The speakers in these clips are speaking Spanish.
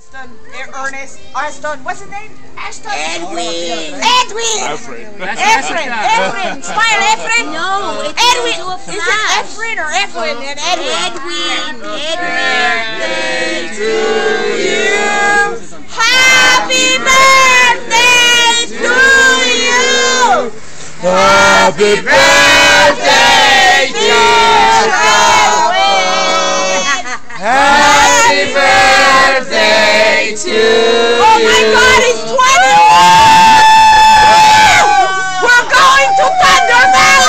Ashton, Ernest, Ashton, what's his name? Ashton. Edwin. Efren. Smile, Efren. No, it's Edwin. Is Is it Efren or Efren? Edwin. Birthday to you. Happy birthday to you. Happy birthday, Happy birthday to you. Oh my God, it's 21! We're going to Thunder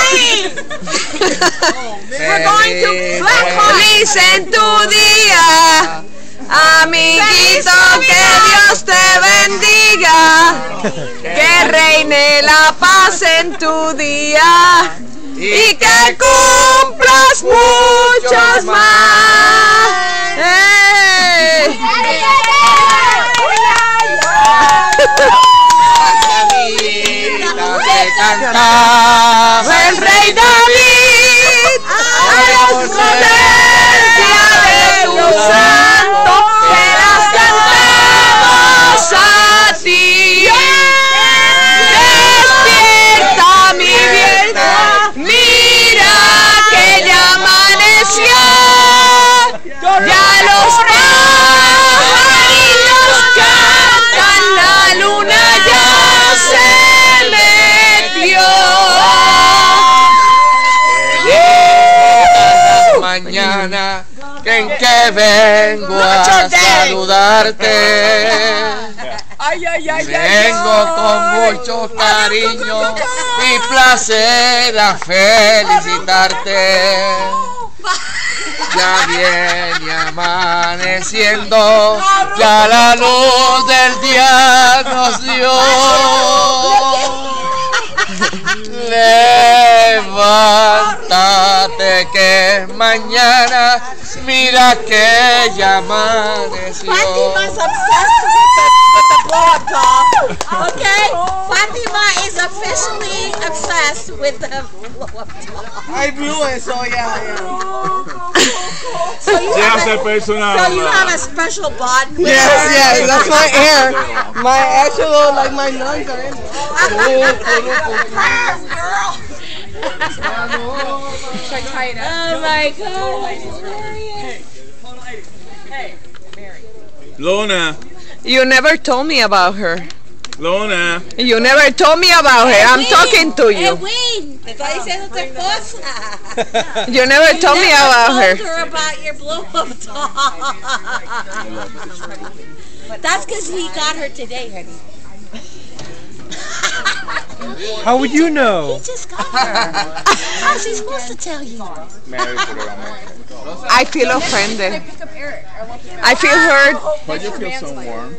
Valley! We're going to Blackhawk! Feliz en tu día, amiguito, que Dios te bendiga, que reine la paz en tu día y que cumplas muchos más. ¡Hey! Cantaba el rey David a la excelencia de tu santo, que las cantamos a ti. Despierta, mi bien, mira que ya amaneció, ya los pajarillos cantan, la luna ya se metió. mañana en que vengo a saludarte. Vengo con mucho cariño y placer a felicitarte. Ya viene amaneciendo, ya la luz del día nos dio. Levántate que mañana mira que ya amaneció. Fatima's obsessed with the blow-up doll. Okay? Fatima is officially obsessed with the blow-up doll. I blew it, so yeah. So you have a special bond with her. Yes, that's my air. My actual, like my lungs are in. Girl. Oh my God. Hey, Mary. Lona, You never told me about her. Lona. You never told me about her. I'm talking to you. Wayne, te está diciendo tu esposa. You never told me about her. Told her about your blow-up doll. That's because he got her today, honey. How would you know? He just got her. How's he supposed to tell you? I feel offended. I feel hurt. Why do you feel so warm?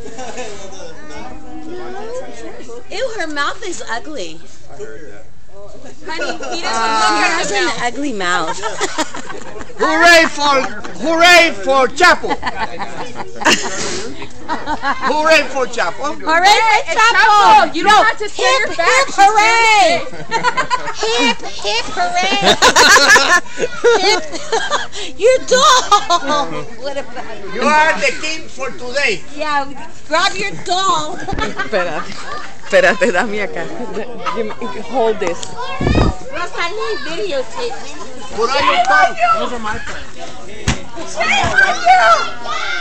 Ew, her mouth is ugly. Honey, he She doesn't has an ugly mouth. Hooray for Chapo! Hooray for Chapo! Hooray for Chapo! You don't have to turn your back. Hip hooray! Hip hooray! Hip. Your doll! What about it? You are the king for today. Yeah, grab your doll. Espérate, dame acá. Hold this. Rosalie videotape me. Put on your phone. Those are my friends. Hey,